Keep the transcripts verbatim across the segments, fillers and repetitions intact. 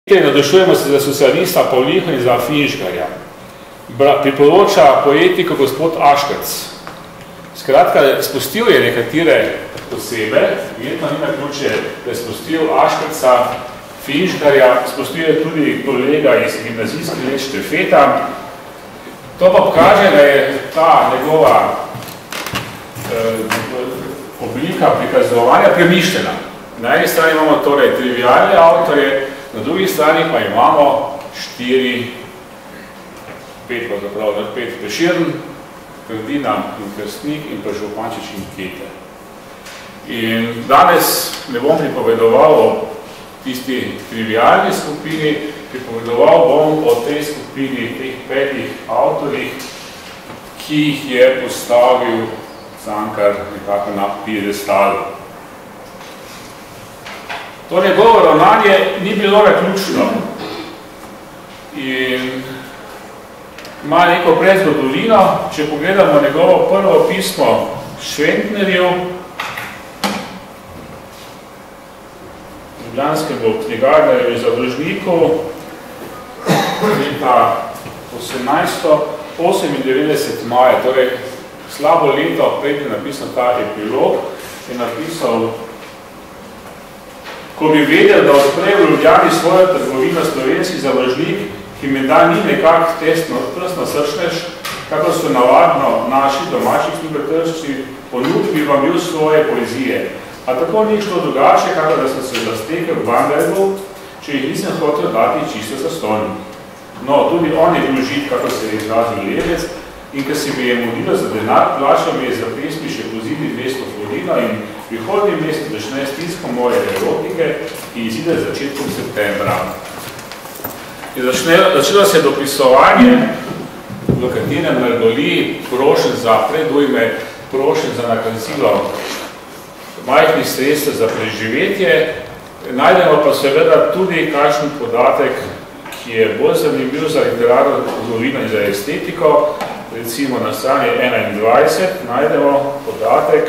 Navdušujemo se za socialista Pavliha in za Finžgarja. Priporoča poetiko gospod Aškrc. Skratka, spustil je nekatere osebe, verjetno ni naključje, da je spustil Aškrca, Finžgarja, spustil je tudi kolega iz gimnazijske let Štefeta. To pa pokaže, da je ta njegova eh, oblika prikazovanja premišljena. Na eni strani imamo torej trivialne avtorje, na drugi strani pa imamo štiri, pet pa zapravo, pet Prešern, Krdina in Krstnik in pa Župančič in Kete. In danes ne bom pripovedoval o tisti trivialni skupini, pripovedoval bom o tej skupini, teh petih avtorjih, ki jih je postavil Cankar nekako na piedestalu. To njegovo ravnanje ni bilo naključno in ima neko predzgodovino. Če pogledamo njegovo prvo pismo Šventnerju, ljubljanskemu knjigarnerju in založniku, leta osemnajststo osemindevetdeset maja, torej slabo leto pred je napisal ta epilog, je napisal: ko bi vedel, da odpre v Ljubljani svojo trgovino slovenski založnik, ki menda ni nekak testno, prstno srčnež, kako so navadno naši domači knjigotršči, ponud bi vam bil svoje poezije. A tako ni šlo drugače, kako da sem se zastekel v Bambergu, če jih nisem hotel dati čisto za stonj. No, tudi on je bil žid, kako se je izrazil levec, in ker si mi je modilo za denar, plačal mi je za pesmi še pozimi dvesto florina in prihodnji mesec začne stisko moje erotike, ki izide z začetkom septembra. In začne, začelo se dopisovanje, v katerem nargoli prošen za predujme, prošen za nakazilo majhnih sredstev za preživetje. Najdemo pa seveda tudi kakšen podatek, ki je bolj zanimiv za literarno zgodovino in za estetiko. Recimo na strani enaindvajset najdemo podatek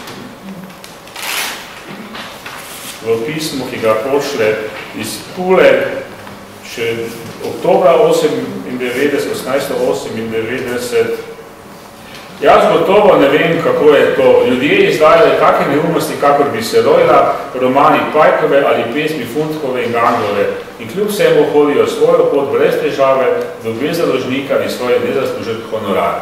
v pismu, ki ga pošle iz Pule še oktobra osemnajststo osemindevetdeset. Jaz gotovo ne vem, kako je to. Ljudje izdajali kakšne neumnosti, kakor bi se rojila, romani Pajkove ali pesmi Funtkove in Gangove. In kljub vsemu hodijo svojo pot brez težave do dve založnika in svoje nezaslužen honorar.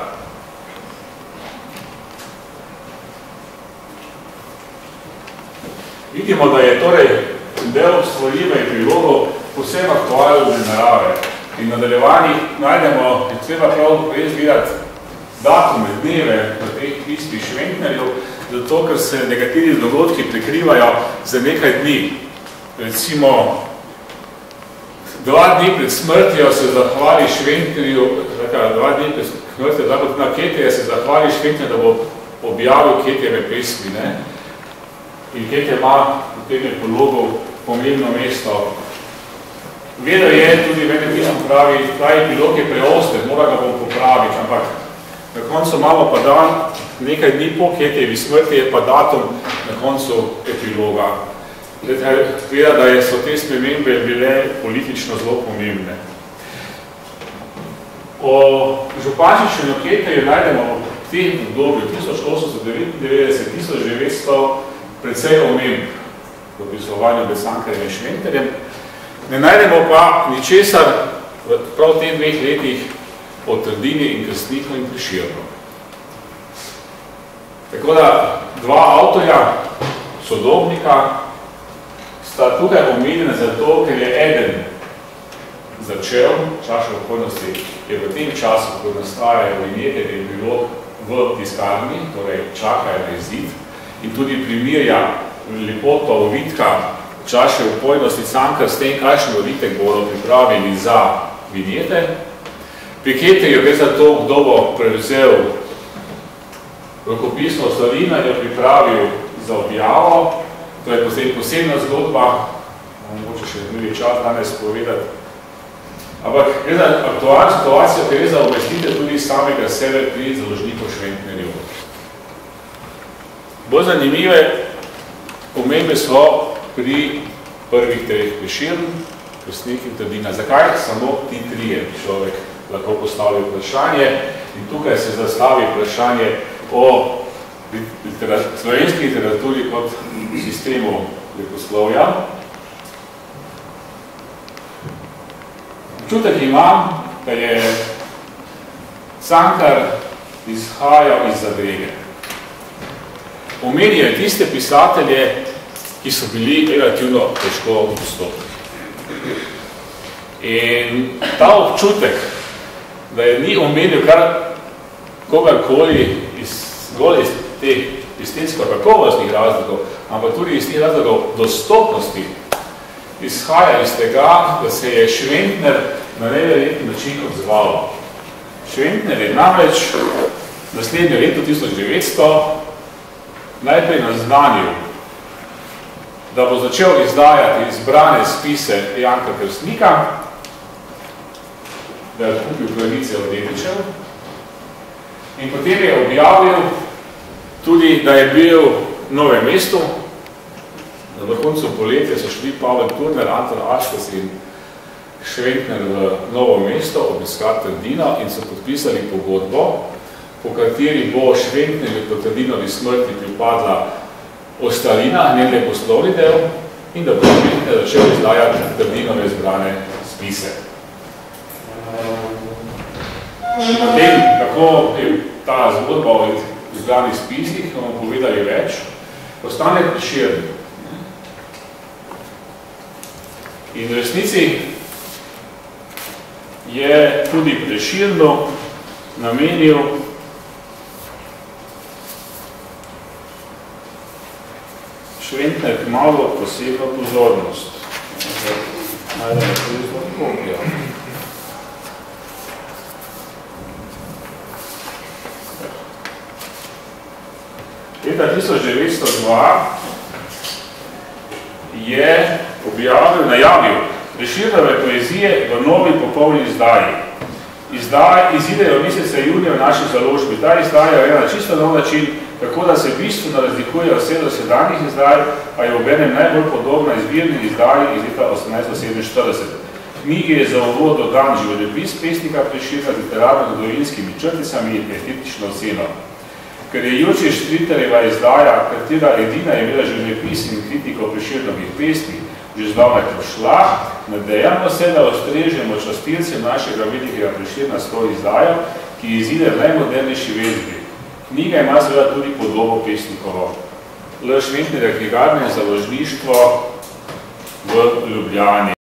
Vidimo, da je torej del stvorjive epilogov povsem aktualne narave. In v nadaljevanjih najdemo, je treba prav res gledati datume, dneve v teh pismih Šventnerjev, zato ker se nekateri dogodki prekrivajo za nekaj dni. Recimo, dva dni pred smrtjo se zahvali Šventnerju, dva dni pred smrtjo, dva dni na Ketija se zahvali Šventnerju, da bo objavil Ketijeve pesmi. Ne? In Ketija ima v tem epilogov pomembno mesto. Vedel je tudi, vedno pisem pravi, ta epilog je preoster, mora ga bom popraviti, ampak na koncu imamo pa dan, nekaj dni po Ketijevi smrti je pa datum na koncu epiloga. Gleda, da so te spremembe bile politično zelo pomembne. O Župančiču in o Ketiju najdemo v tem obdobju tisoč osemsto devetindevetdeset do tisoč devetsto precej omemb v opisovanju med Cankarjem in Šventnerjem. Ne najdemo pa ničesar prav v teh dveh letih o Trdini in Krstniku in Prešernu. Tako da dva avtorja, sodobnika, sta tukaj omenjena zato, ker je eden začel, čaša okolnosti je v tem času, ko nastajajo vinjete in epilog v tiskarni, torej čakajo na izid, in tudi primerja lepoto ovitka čaše upojnosti Cankar s tem, kakšen ovitek bodo pripravili za vinjete. Pri Ketiju gre za to, kdo bo prevzel rokopisno slavina in jo pripravil za objavo. To je posebna zgodba, mogoče še drugi čas danes povedati. Ampak gre za aktualno situacijo, ker gre za obvestitev tudi samega sebe pri založniku Šventnerju. Bolj zanimive omembe so pri prvih treh Prešern, Hrastnik in Trdina. Zakaj samo ti trije človek lahko postavi vprašanje? In tukaj se zastavi vprašanje o literat slovenski literaturi kot sistemu leposlovja. Občutek imam, da je Cankar izhajal iz zadrege. Omenijo tiste pisatelje, ki so bili relativno težko dostopni. In ta občutek, da je ni omenil kar kogarkoli iz, iz teh estetsko-kakovostnih razlogov, ampak tudi iz teh razlogov dostopnosti, izhaja iz tega, da se je Šventner na neverjetni način odzval. Šventner je namreč naslednje leto tisoč devetsto najprej naznanil, da bo začel izdajati izbrane spise Janka Krstnika, da je kupil pravice od Dedičev, in potem je objavil tudi, da je bil v Novem mestu. Na vrhuncu poletja so šli Pavel Turner, Anton Aštes in Šventner v Novo mesto obiskati Trdino in so podpisali pogodbo, po kateri bo Šventner po Trdinovi smrti pripadla ostalina, njegov poslovni del, in da bo Šventner začel izdajati Trdinove izbrane spise. Na tem, kako je ta zgodba o izbranih spisih, bomo povedali več, postane Prešeren. In v resnici je tudi Prešernu namenil Šventner malo posebno pozornost. Najdemo tudi zelo kopijo. Leta tisoč devetsto dva je objavil, najavil Prešernove poezije v novi popolni izdaji. Izdaj izidejo meseca junija v naši založbi. Ta izdaja je na čisto nov način, tako da se bistveno razlikuje vse do sedanjih izdaj, a je obenem najbolj podobna izbirni izdaji iz leta osemnajststo sedeminštirideset. Knjigi je za uvod dodan životopis pesnika Prešerna z literarno-zgodovinskimi črticami in estetično oceno. Ker je Jurčič Štriterjeva izdaja, katera edina je imela životopis in kritiko Prešernovih pesmi, že zdavnaj pošla, nadejamo se, da ustrežemo častilcem našega velikega Prešerna s to izdajo, ki izide v najmodernejši verzbi. Knjiga ima seveda tudi podobo pesnikovo. L. Šventnerja knjigarne založništvo v Ljubljani.